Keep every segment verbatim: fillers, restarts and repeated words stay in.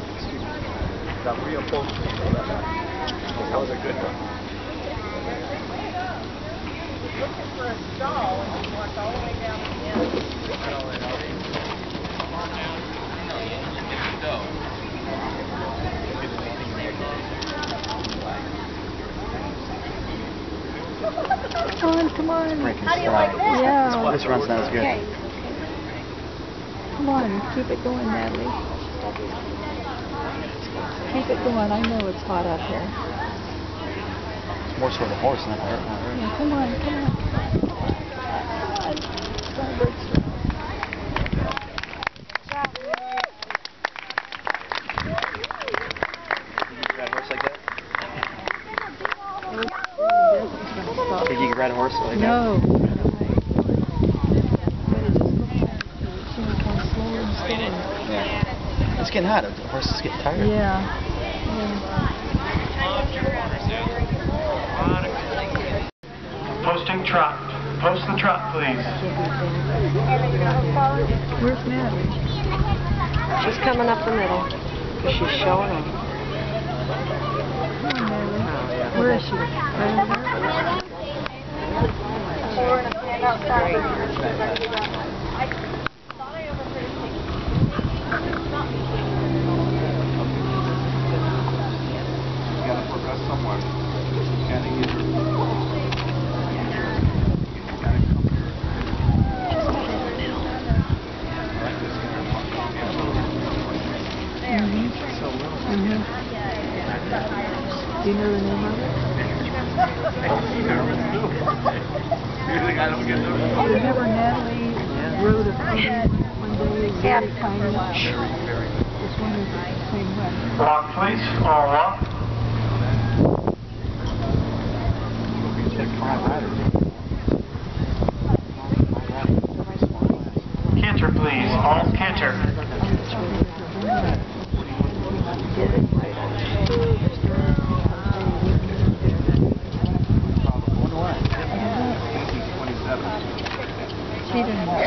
Got real close to people. That was a good one. Looking for a stall and he walked all the way down to the end. Come on, come on. How do you like that? Yeah. This run's not as good. Okay. Come on, keep it going, Natalie. Keep it going. I know it's hot out here. It's more sort of horse than a hurt. Yeah, come on, come on. Did you ride a horse like that? No. But it just looks like she was going slower and slower. Yeah. It's getting hot. The horse is getting tired. Yeah. yeah. Posting trot. Post the trot, please. Where's Natalie? She's coming up the middle. She's showing them. Come on, Natalie. Where is she? Right over there? We're going to stand outside. You gotta progress somewhere. You gotta either. You gotta come here. Mm-hmm. Mm-hmm. Do you know the name of it? Remember Natalie rode a pony one day, very tiny. This one is the same way. Walk, please. All walk. Canter, please. All canter. She didn't know.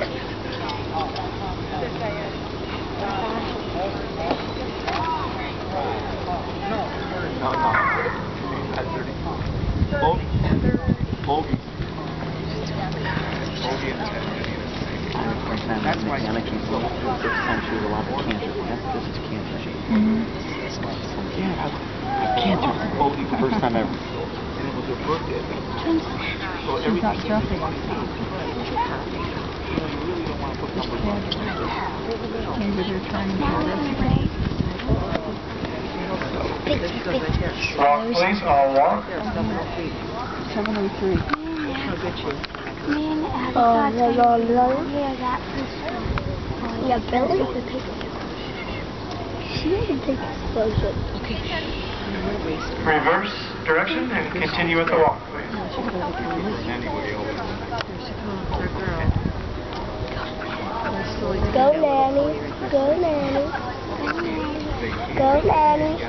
No, no. At thirty. Bogey. Bogey. Bogey and ten. That's why I keep going. The first time she was a lot of cancer. This is cancer. Mm-hmm. Yeah, I, I cancer. Bogey the first time ever. And it was her birthday. So She's not jumping. Maybe they're trying to arrest Walk, please. All walk. seven oh three. Oh, la la la. Yeah, that was. Yeah, Billy. She didn't take exposure. Reverse direction and continue with the walk, please. Go, Nanny. Go, Nanny. Go, Nanny.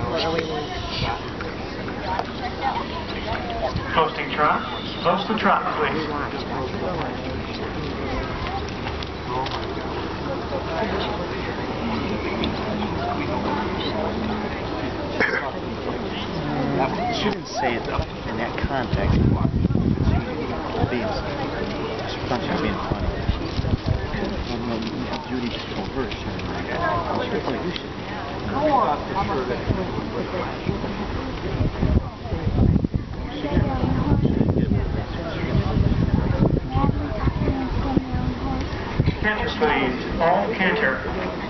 Posting trot. Post the trot, please. She didn't say it in that context. She's punching being funny. And when Judy just told her, she was like, oh, she was like, you should. I thought for sure that it was Canter, please. All canter.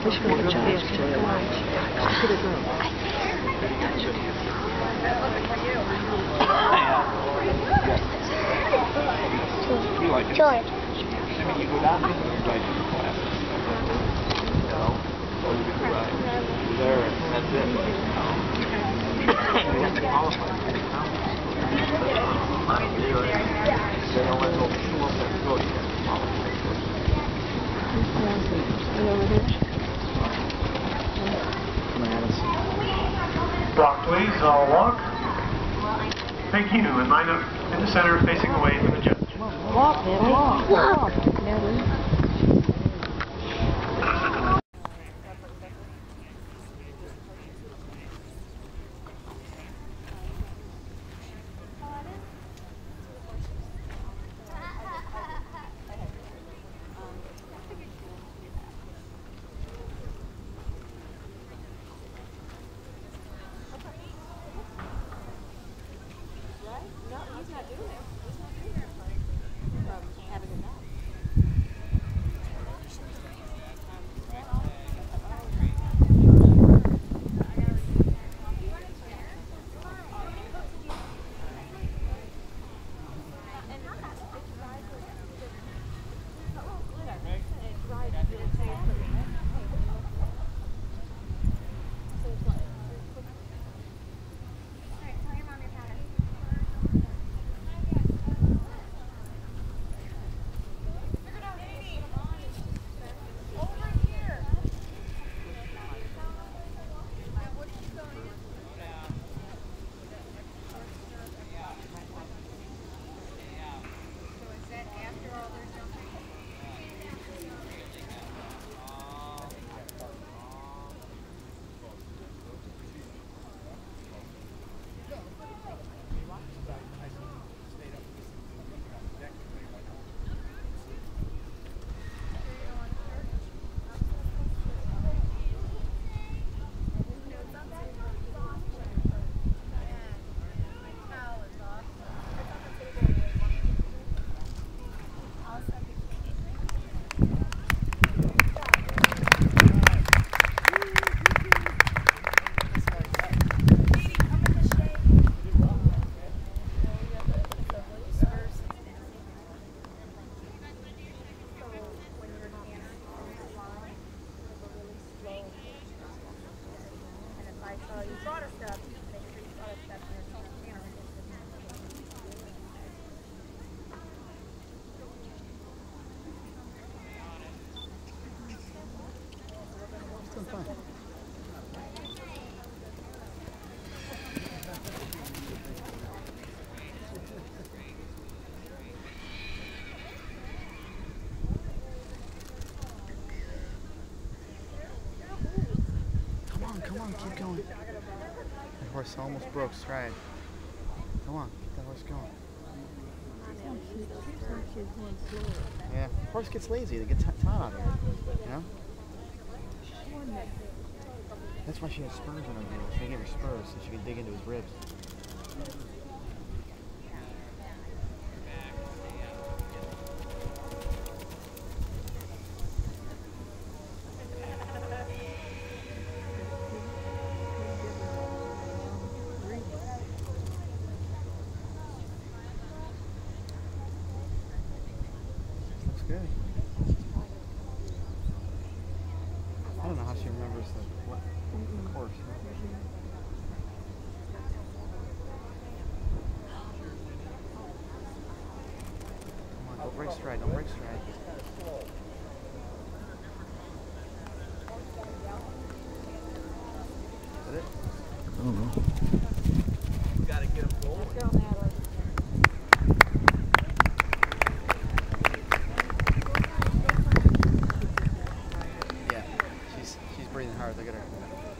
You like it? George. I mean, you go down there and you ride in the class. So you get to ride. You're there, and that's it. You have to qualify. They don't let go show up that road. You have to qualify. Walk, please. All walk. Thank you. And line up in the center, facing away from the judge. Walk, Natalie. Walk. Walk. Natalie. Still fun. Come on, come on, keep going. That horse almost broke stride. Come on, get that horse going. Yeah, horse gets lazy. They get tired out of it. You know? That's why she has spurs on her heels. She gave her spurs so she could dig into his ribs. Looks good. I don't know how she remembers the, what, the course. Come on, don't break stride, don't break stride. Is that it? I don't know. You gotta get him going. Let's go, Natalie. Yeah, she's she's breathing hard. Look at her.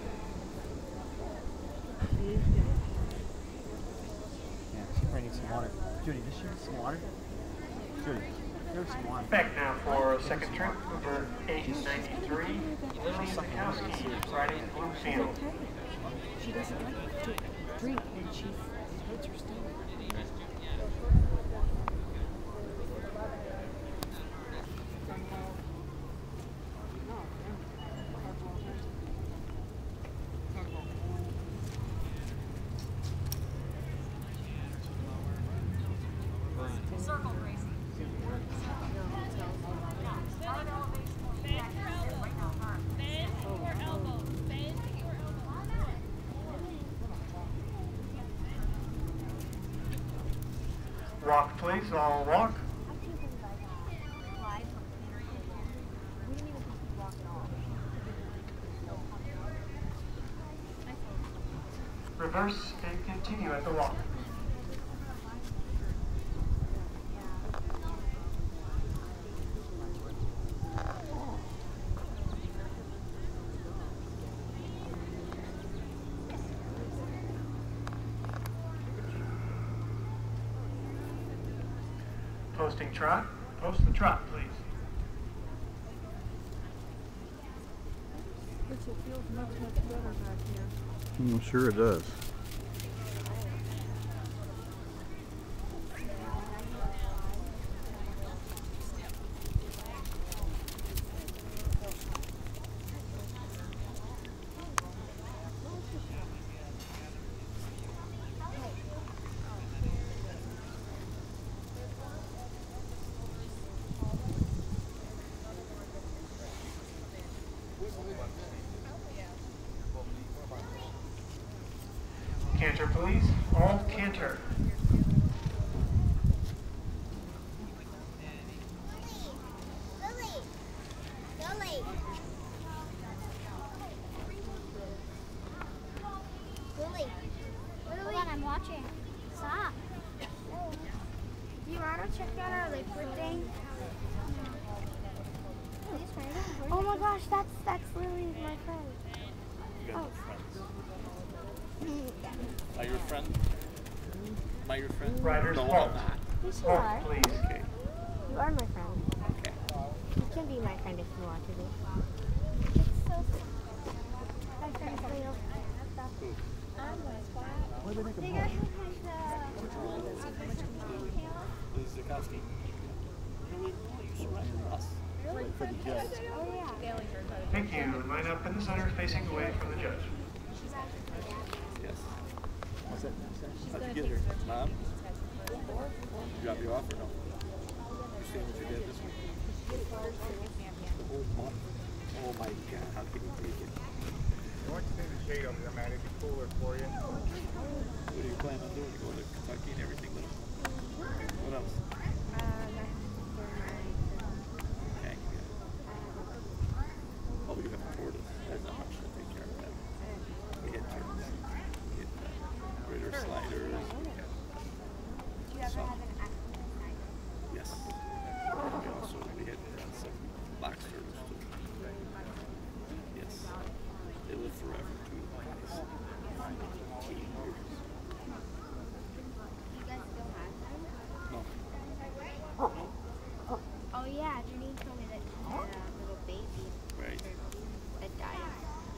Yeah, she probably needs some water. Judy, does she need some water? Judy, give her some water. Back now for a second trip, number eight ninety-three, Lily Zakowski, riding Blue Field. She doesn't like to drink when she hurts her stomach. Circle racing. Bend your elbow. Bend your elbow. Walk, please, all walk. Reverse and continue at the walk. Posting trot. Post the trot, please. It feels much, much better back here. I'm sure it does. Canter, please. All canter. Lily! Lily! Lily! Hold on, I'm watching. Stop. Do you want to check out our liquid thing? Oh my gosh, that's that's Lily, my friend. Oh. Am I your friend? Am I your friend? Riders No, halt. I'm not. Yes, you Halt, are. please. Okay. You are my friend. Okay. You can be my friend if you want to be. It's so my friend's Leo. What do they make They a got ball? Liz Zakowski. No, we- no, you should ride for us. For the judge. Oh yeah. Thank you. Line up in the center, facing away from the judge. Yes. What's that? How'd you get here? Mom? Drop you off or no? You seen what you did this week? The whole month. Oh my God, how can you take it? potatoes. That might be cooler for you. What do you plan on doing? You go to Kentucky and everything with them? What else? Okay. Oh, you have tortoise. There's not much to take care of that. We get turtles. We get uh, critter sliders. We get some. Yes. We also we had uh, some box turtles too. Yes. They live forever too. eighty years. You guys still have them? No. Oh yeah, Janine told me that she had a little baby Right. that died.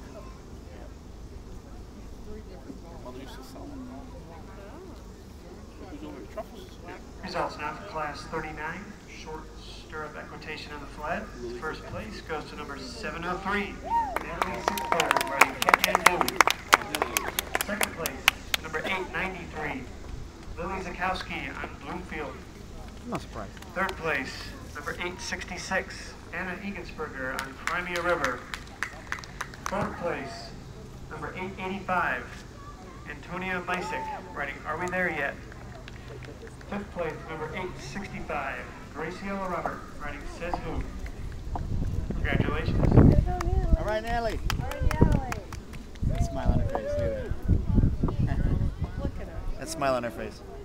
Mother used to sell them. Who's over the truffles? Yeah. Results now for class thirty-nine. Short stirrup equitation on the flat. First place goes to number seven oh three. Natalie July, riding Kathmandu. Second place, number eight ninety-three. Lily Zakowski on Bloomfield. I'm not surprised. Third place, number eight sixty-six. Anna Egensberger on Crimea River. Fourth place, number eight eighty-five. Antonia Mysick, riding Are We There Yet? Fifth place, number eight sixty-five. Graciela Robert, riding Says Who. Congratulations. All right, Natalie. All right, Natalie. That smile on her face. Look at that. Look at her. That smile on her face.